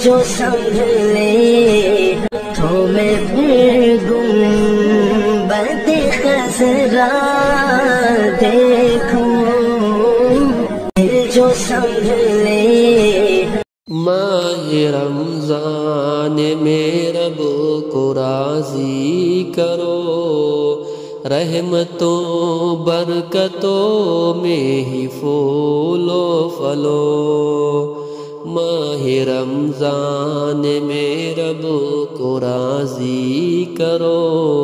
جو سمجھ لے تو میں پھر گنبد خضرا دیکھوں، جو سمجھ لے۔ ماہ رمضان میں رب کو راضی کرو، رحمتوں برکتوں میں ہی پھول و پھلو۔ ماہ رمضان میں رب کو راضی کرو،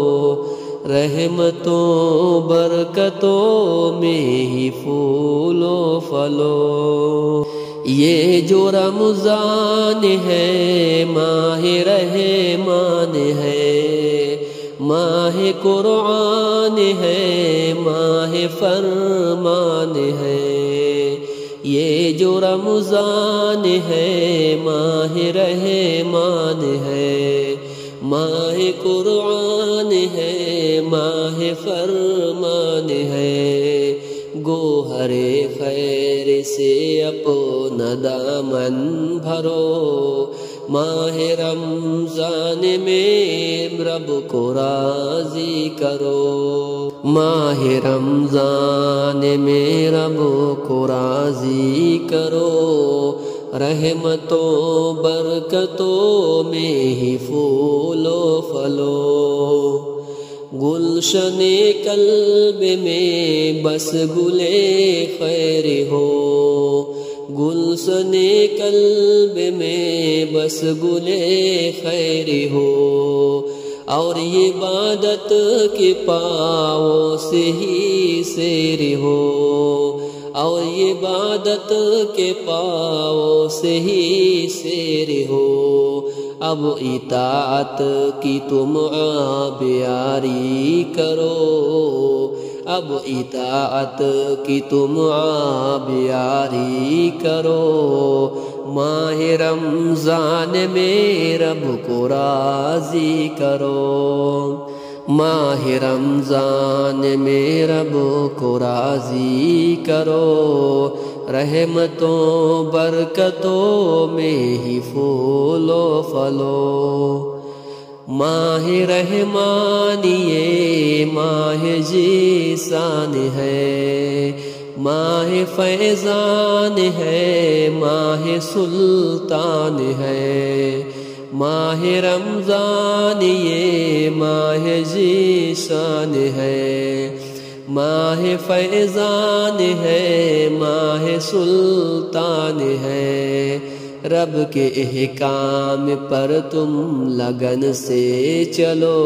رحمتوں برکتوں میں ہی پھول و پھلو۔ یہ جو رمضان ہے ماہ رحمان ہے، ماہ قرآن ہے، ماہ فرمان ہے۔ یہ جو رمضان ہے ماہ رحمان ہے، ماہ قرآن ہے، ماہ فرمان ہے۔ گوہر خیر سے اپنا دامن بھرو، ماہ رمضان میں رب کو راضی کرو، ماہ رمضان میں رب کو راضی کرو، رحمتوں برکتوں میں ہی پھول و پھلو۔ گلشن قلب میں بس گلے خیر ہو، گلشن قلب میں بس گلے خیر ہو، اور یہ عبادت کے پاؤں سے ہی سیر ہو، اور یہ عبادت کے پاؤں سے ہی سیر ہو۔ اب اطاعت کی تم آبیاری کرو، اب اطاعت کی تم آبیاری کرو، ماہ رمضان میں رب کو راضی کرو، ماہ رمضان میں رب کو راضی کرو، رحمتوں برکتوں میں ہی پھول و پھلو۔ ماہ رحمان یہ ماہ جیسان ہے، ماہ فیضان ہے، ماہ سلطان ہے۔ ماہ رمضان یہ ماہ ذیشان ہے، ماہ فیضان ہے، ماہ سلطان ہے۔ رب کے احکام پر تم لگن سے چلو،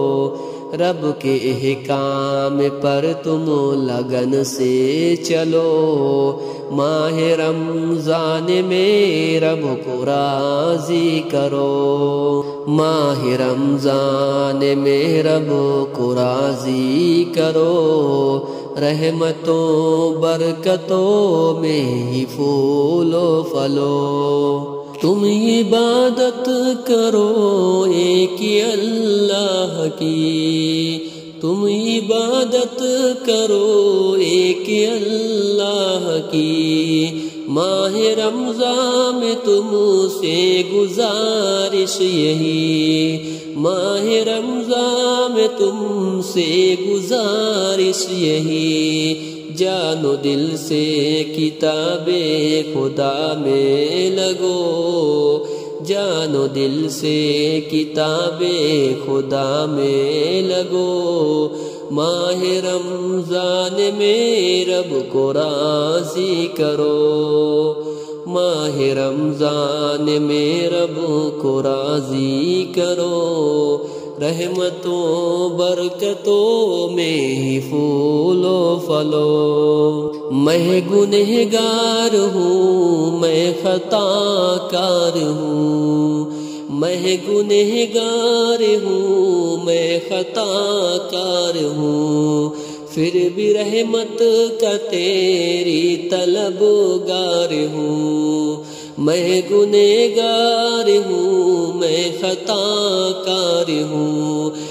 رب کے احکام پر تم لگن سے چلو، ماہ رمضان میں رب کو راضی کرو، ماہ رمضان میں رب کو راضی کرو، رحمتوں برکتوں میں ہی پھول و پھلو۔ تم عبادت کرو ایک اللہ کی، تم عبادت کرو ایک اللہ کی، ماہ رمضان میں تم سے گزارش یہی، ماہ رمضان میں تم سے گزارش یہی، جان و دل سے کتاب خدا میں لگو، جان و دل سے کتاب خدا میں لگو، ماہ رمضان میں رب کو راضی کرو، ماہ رمضان میں رب کو راضی کرو، رحمتوں برکتوں میں ہی پھول و پھلو۔ میں گنہگار ہوں، میں خطا کار ہوں، میں گنہگار ہوں، میں خطا کار ہوں، پھر بھی رحمت کا تیری طلبگار ہوں، میں گنہگار ہوں، میں خطا کار ہوں،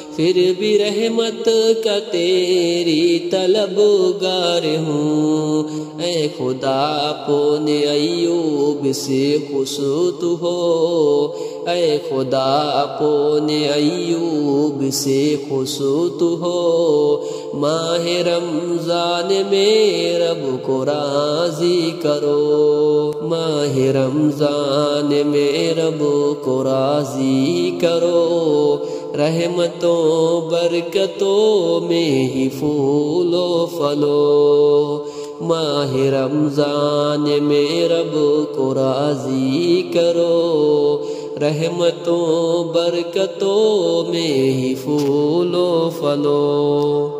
پھر بھی رحمت کا تیری طلبگار ہوں۔ اے خدا اپنے ایوب سے خوش تو ہو، اے خدا اپنے ایوب سے خوش تو ہو۔ ماہ رمضان میں رب کو راضی کرو، ماہ رمضان میں رب کو راضی کرو۔ رحمتوں برکتوں میں ہی پھول و پھلو، ماہ رمضان میں رب کو راضی کرو۔ رحمتوں برکتوں میں ہی پھول و پھلو۔